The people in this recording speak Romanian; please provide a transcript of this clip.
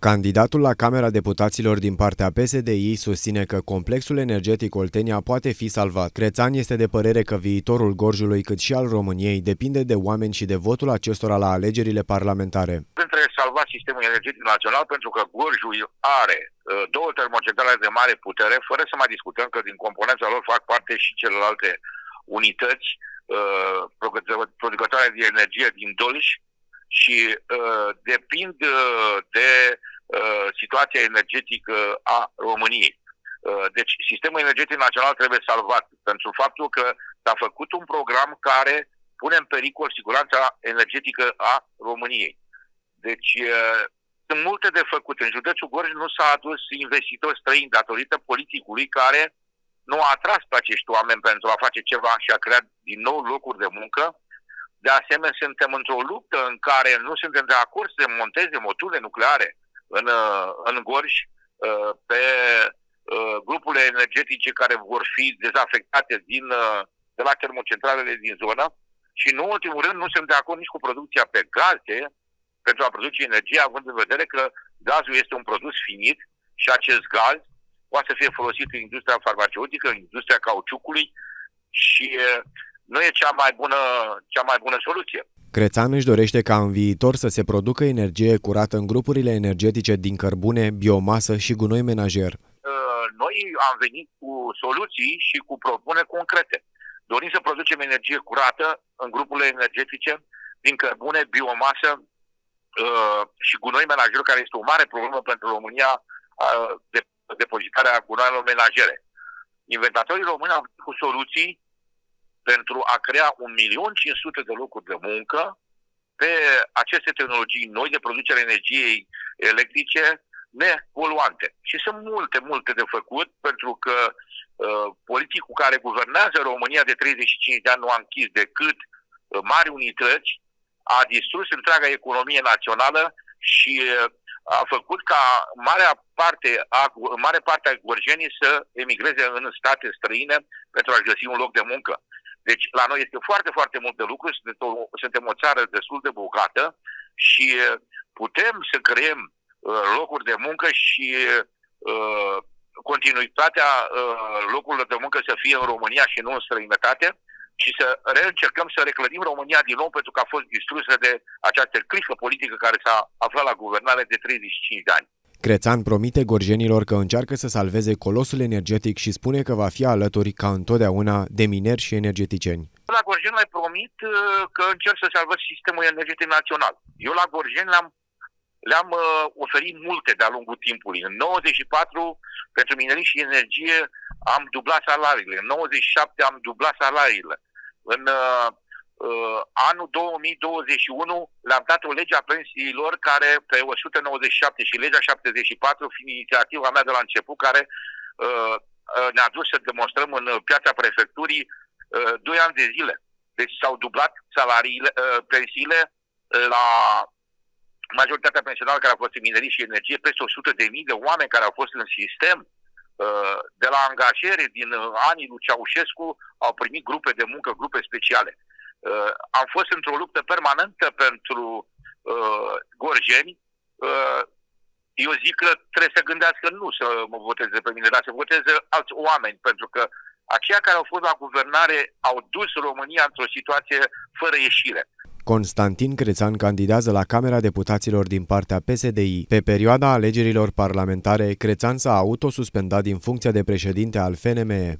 Candidatul la Camera Deputaților din partea PSD-I susține că complexul energetic Oltenia poate fi salvat. Crețan este de părere că viitorul Gorjului, cât și al României, depinde de oameni și de votul acestora la alegerile parlamentare. Trebuie salvat sistemul energetic național pentru că Gorjul are două termocentrale de mare putere, fără să mai discutăm că din componența lor fac parte și celelalte unități producătoare de energie din Dolj și depind de situația energetică a României. Deci sistemul energetic național trebuie salvat pentru faptul că s-a făcut un program care pune în pericol siguranța energetică a României. Deci sunt multe de făcut. În județul Gorj nu s-a adus investitori străini datorită politicului care nu a atras pe acești oameni pentru a face ceva și a creat din nou locuri de muncă. De asemenea, suntem într-o luptă în care nu suntem de acord să monteze module nucleare în Gorj pe grupurile energetice care vor fi dezafectate de la termocentralele din zonă și, în ultimul rând, nu suntem de acord nici cu producția pe gaze pentru a produce energie, având în vedere că gazul este un produs finit și acest gaz poate să fie folosit în industria farmaceutică, în industria cauciucului și nu e cea mai bună soluție. Crețan își dorește ca în viitor să se producă energie curată în grupurile energetice din cărbune, biomasă și gunoi menajer. Noi am venit cu soluții și cu propuneri concrete. Dorim să producem energie curată în grupurile energetice din cărbune, biomasă și gunoi menajer, care este o mare problemă pentru România de depozitarea gunoaielor menajere. Inventatorii români au venit cu soluții pentru a crea 1.500.000 de locuri de muncă pe aceste tehnologii noi de producere energiei electrice nepoluante. Și sunt multe de făcut, pentru că politicul care guvernează România de 35 de ani nu a închis decât mari unități, a distrus întreaga economie națională și a făcut ca mare parte a gorjenii să emigreze în state străine pentru a găsi un loc de muncă. Deci la noi este foarte mult de lucru, suntem o țară destul de bogată și putem să creăm locuri de muncă și continuitatea locurilor de muncă să fie în România și nu în străinătate și să reîncercăm să reclădim România din nou, pentru că a fost distrusă de această clică politică care s-a aflat la guvernare de 35 de ani. Crețan promite gorjenilor că încearcă să salveze colosul energetic și spune că va fi alături, ca întotdeauna, de mineri și energeticieni. La Gorjeni mai promit că încerc să salvez sistemul energetic național. Eu la Gorjeni le-am oferit multe de-a lungul timpului. În 94, pentru minerii și energie, am dublat salariile. În 97 am dublat salariile. În anul 2021 le-am dat o lege a pensiilor care pe 197 și legea 74, fiind inițiativa mea de la început, care ne-a dus să demonstrăm în piața prefecturii 2 ani de zile. Deci s-au dublat salariile, pensiile la majoritatea pensionarilor care au fost în minerii și energie, peste 100.000 de oameni care au fost în sistem. De la angajere din anii lui Ceaușescu au primit grupe de muncă, grupe speciale. Am fost într-o luptă permanentă pentru gorjeni. Eu zic că trebuie să gândească nu să mă voteze pe mine, dar să voteze alți oameni, pentru că aceia care au fost la guvernare au dus România într-o situație fără ieșire. Constantin Crețan candidează la Camera Deputaților din partea PSD-I. Pe perioada alegerilor parlamentare, Crețan s-a autosuspendat din funcția de președinte al FNME.